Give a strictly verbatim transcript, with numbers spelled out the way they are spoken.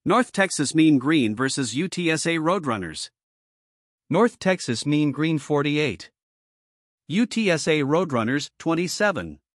North Texas Mean Green versus U T S A Roadrunners. North Texas Mean Green forty-eight. U T S A Roadrunners twenty-seven.